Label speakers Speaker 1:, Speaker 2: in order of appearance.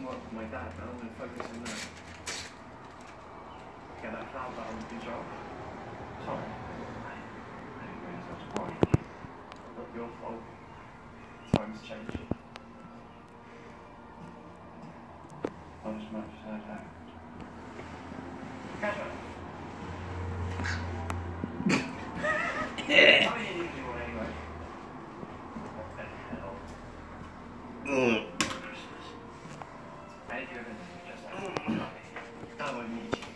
Speaker 1: some work with my dad, and I'm going to focus on that. Get that cloud balance control. Sorry. I didn't realise I was worried. Not your fault. Times change. Not as much as I'd like. Catch up. How many did you do anyway? What the hell? Christmas. Anything of it, just like, I won't need you.